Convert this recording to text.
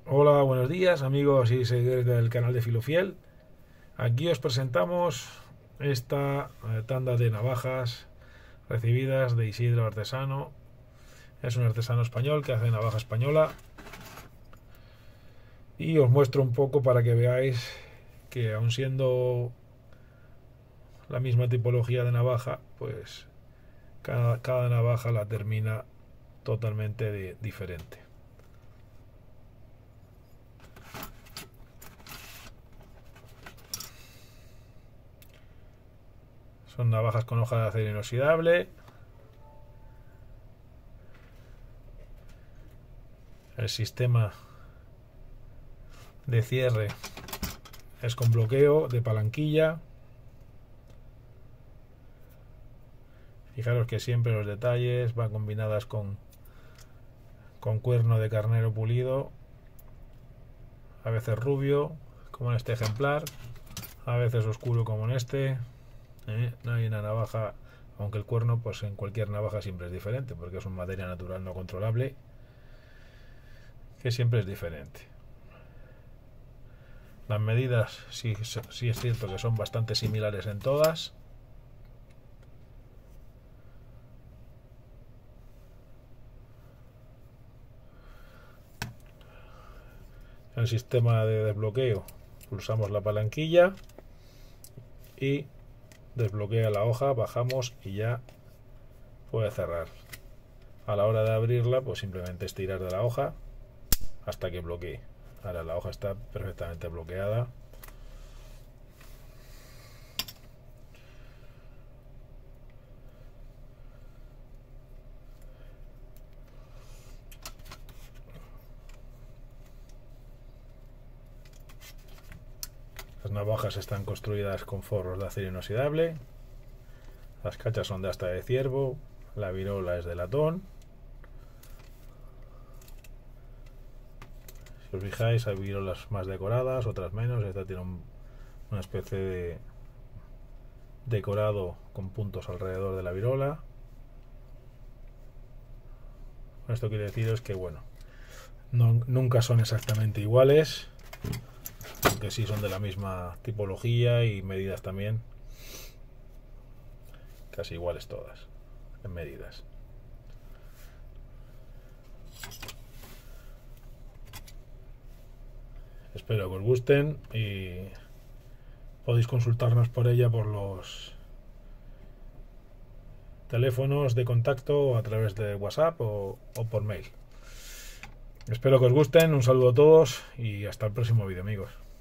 Hola, buenos días amigos y seguidores del canal de Filofiel. Aquí os presentamos esta tanda de navajas recibidas de Isidro Artesano. Es un artesano español que hace navaja española. Y os muestro un poco para que veáis que aun siendo la misma tipología de navaja, pues cada navaja la termina totalmente diferente. Son navajas con hoja de acero inoxidable. El sistema de cierre es con bloqueo de palanquilla. Fijaros que siempre los detalles van combinadas con cuerno de carnero pulido, a veces rubio como en este ejemplar, a veces oscuro como en este. No hay una navaja, aunque el cuerno pues en cualquier navaja siempre es diferente porque es un materia natural no controlable que siempre es diferente. Las medidas sí es cierto que son bastante similares en todas. El sistema de desbloqueo, pulsamos la palanquilla y desbloquea la hoja, bajamos y ya puede cerrar. A la hora de abrirla pues simplemente estirar de la hoja hasta que bloquee. Ahora la hoja está perfectamente bloqueada. Las navajas están construidas con forros de acero inoxidable. Las cachas son de asta de ciervo. La virola es de latón. Si os fijáis, hay virolas más decoradas, otras menos. Esta tiene una especie de decorado con puntos alrededor de la virola. Esto quiere deciros que bueno, nunca son exactamente iguales, aunque sí son de la misma tipología y medidas también, casi iguales todas en medidas. Espero que os gusten y podéis consultarnos por ella por los teléfonos de contacto a través de WhatsApp o por mail. Espero que os gusten, un saludo a todos y hasta el próximo vídeo, amigos.